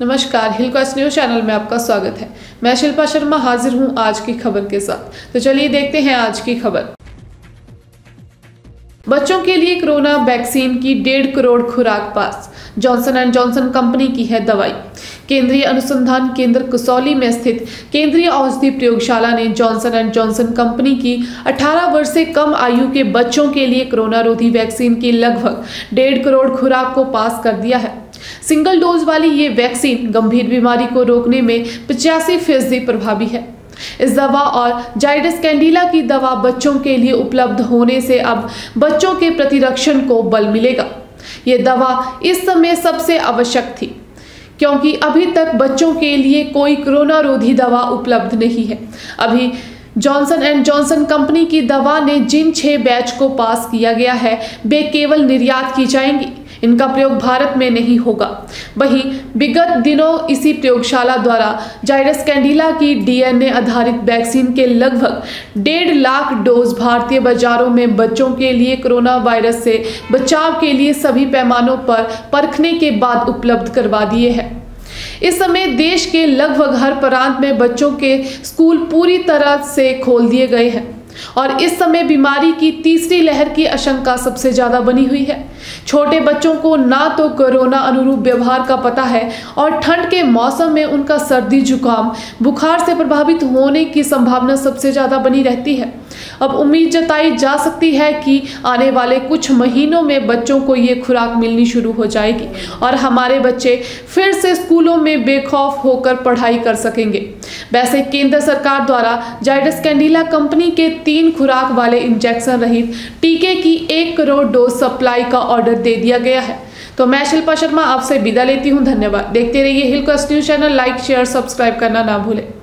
नमस्कार, हिलक्वेस्ट News channel में आपका स्वागत है। मैं शिल्पा शर्मा हाजिर हूं आज की खबर के साथ। तो चलिए देखते हैं आज की खबर। बच्चों के लिए कोरोना वैक्सीन की 1.5 करोड़ खुराक पास। जॉनसन एंड जॉनसन कंपनी की है दवाई। केंद्रीय अनुसंधान केंद्र कसौली में स्थित केंद्रीय औषधि प्रयोगशाला ने जॉनसन एंड जॉनसन कंपनी की 18 वर्ष से कम आयु के बच्चों के लिए कोरोना रोधी वैक्सीन की लगभग 1.5 करोड़ खुराक को पास कर दिया है। सिंगल डोज वाली ये वैक्सीन गंभीर बीमारी को रोकने में 85% प्रभावी है। इस दवा और जाइडस कैंडिला की दवा बच्चों के लिए उपलब्ध होने से अब बच्चों के प्रतिरक्षण को बल मिलेगा। ये दवा इस समय सबसे आवश्यक थी क्योंकि अभी तक बच्चों के लिए कोई कोरोना रोधी दवा उपलब्ध नहीं है। अभी जॉनसन एंड जॉनसन कंपनी की दवा ने जिन 6 बैच को पास किया गया है वे केवल निर्यात की जाएंगी, इनका प्रयोग भारत में नहीं होगा। वहीं विगत दिनों इसी प्रयोगशाला द्वारा जाइडस कैंडिला की डीएनए आधारित वैक्सीन के लगभग 1.5 लाख डोज भारतीय बाजारों में बच्चों के लिए कोरोना वायरस से बचाव के लिए सभी पैमानों पर परखने के बाद उपलब्ध करवा दिए हैं। इस समय देश के लगभग हर प्रांत में बच्चों के स्कूल पूरी तरह से खोल दिए गए हैं और इस समय बीमारी की तीसरी लहर की आशंका सबसे ज्यादा बनी हुई है। छोटे बच्चों को ना तो कोरोना अनुरूप व्यवहार का पता है और ठंड के मौसम में उनका सर्दी जुकाम बुखार से प्रभावित होने की संभावना सबसे ज्यादा बनी रहती है। अब उम्मीद जताई जा सकती है कि आने वाले कुछ महीनों में बच्चों को ये खुराक मिलनी शुरू हो जाएगी और हमारे बच्चे फिर से स्कूलों में बेखौफ होकर पढ़ाई कर सकेंगे। वैसे केंद्र सरकार द्वारा जाइडस कैंडिला कंपनी के 3 खुराक वाले इंजेक्शन रहित टीके की 1 करोड़ डोज सप्लाई का ऑर्डर दे दिया गया है। तो मैं शिल्पा शर्मा आपसे विदा लेती हूँ। धन्यवाद। देखते रहिए Hillquest News channel. Like, share, subscribe करना ना भूलें।